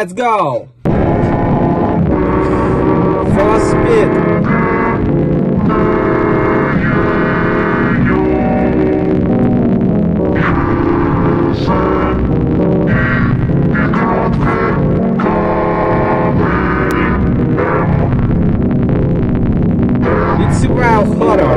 Let's go! Full speed! It's wow horror!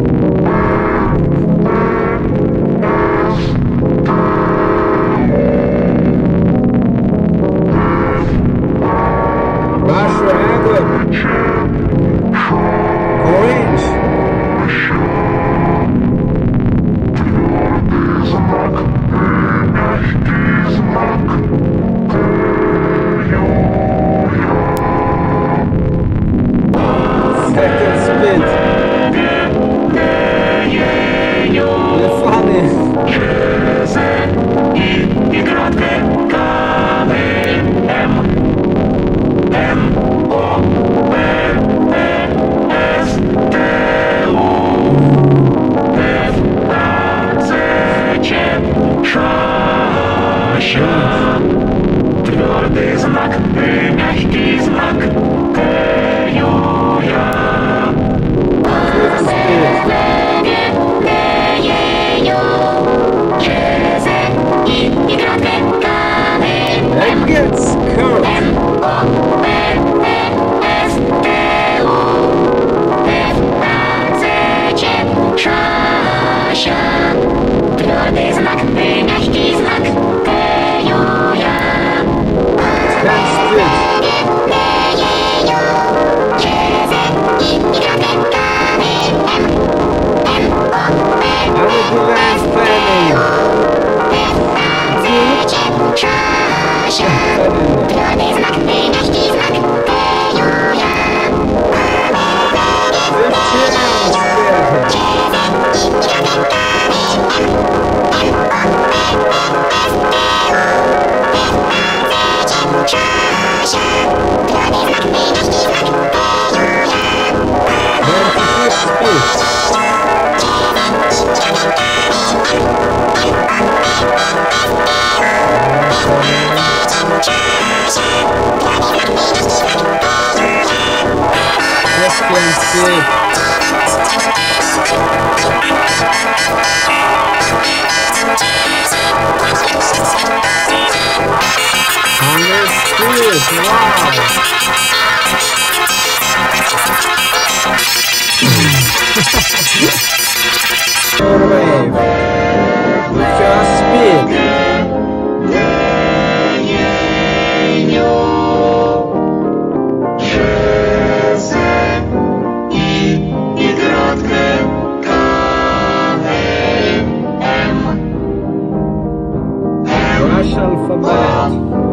Russian Alphabet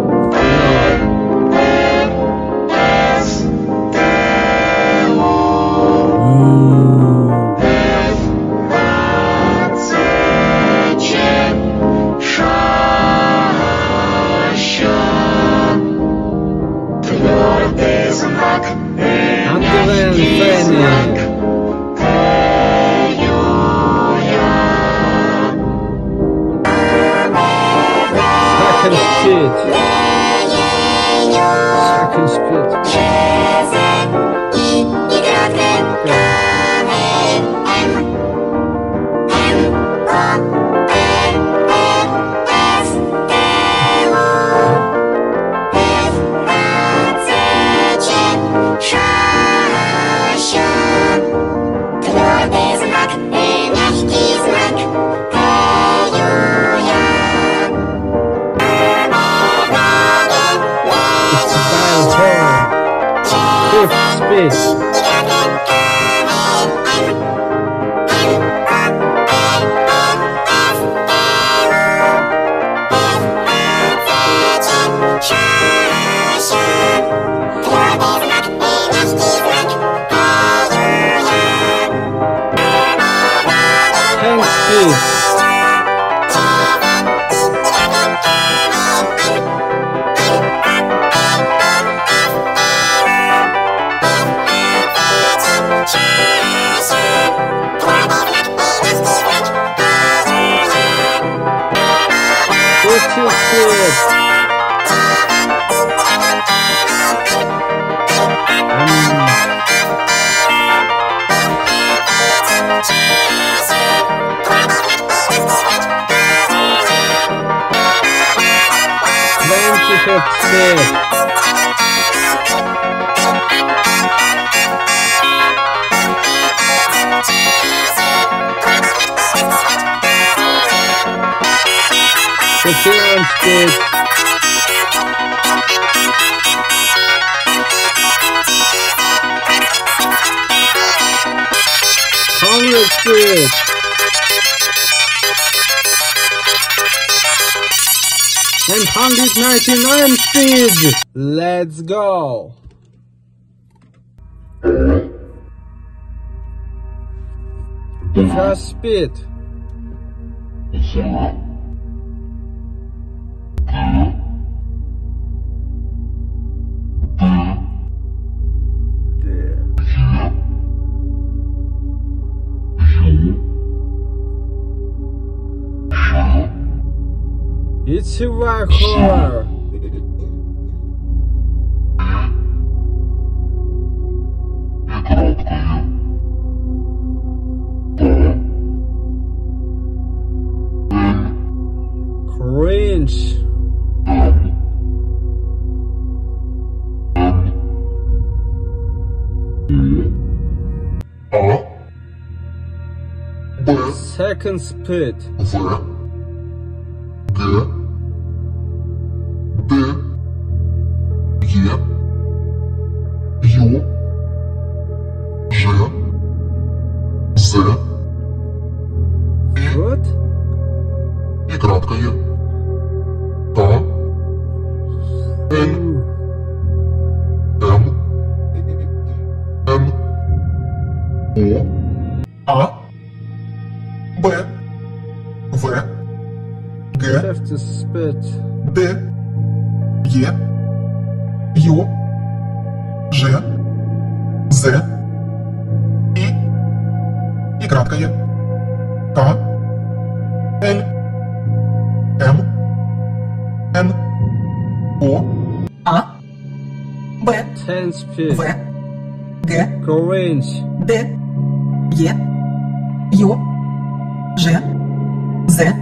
Second split. Space. It's speed. 51 speed. 100 speed. 199 speed. Let's go. Fast speed. It's a white color. Cringe. Second speed. What? И краткое. К, Л, М, Н, О, А, Б, В, Г, Fifth speed. Д, Е, Ю, Ж, З, И краткое. К, Л, М, Н, О, А, Б, 10 speed. В, Г, Cringe. Д, Е, Ю, Ж, З,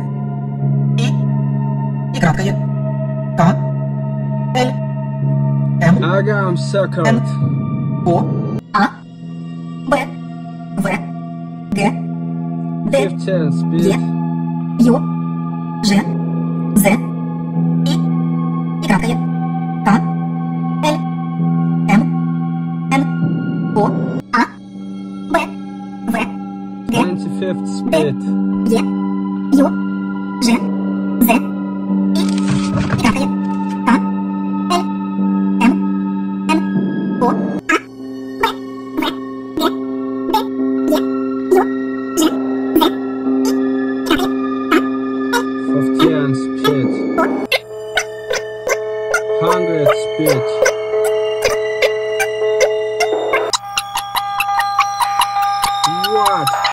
И краткое. К, Л, М, Agam second. О, А, Б, В, Г, Д, 15 speed. Е, Ю, Ж, З, И краткое. К, Л, М, Н, О, А, Б, В, Г, 25th speed. Е, Ю, Ж, З, И краткое. К, Л, М, Н, О, А, Б, В, Г, Д, Е, Ю, Ж, З, И краткое. 15 speed. 100 speed.